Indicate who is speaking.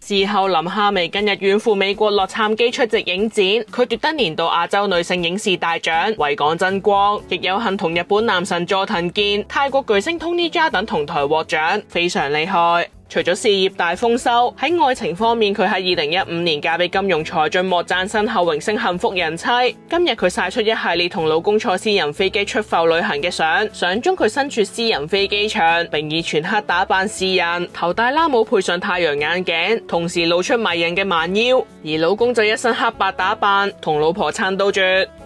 Speaker 1: 事後林夏薇近日遠赴美國洛杉磯出席影展，佢奪得年度亞洲女性影視大獎，為港爭光，亦有幸同日本男神佐藤健、泰國巨星 Tony Jaa 等同台獲獎，非常厲害。除咗事業大豐收，喺愛情方面，佢喺2015年嫁俾金融才俊莫贊新後榮升幸福人妻。今日佢晒出一系列同老公坐私人飛機出埠旅行嘅相，相中佢身處私人飛機場，並以全黑打扮示人，頭戴冷帽配上太陽眼鏡，同時露出迷人嘅蠻腰，而老公就一身黑白打扮，同老婆撐到絕。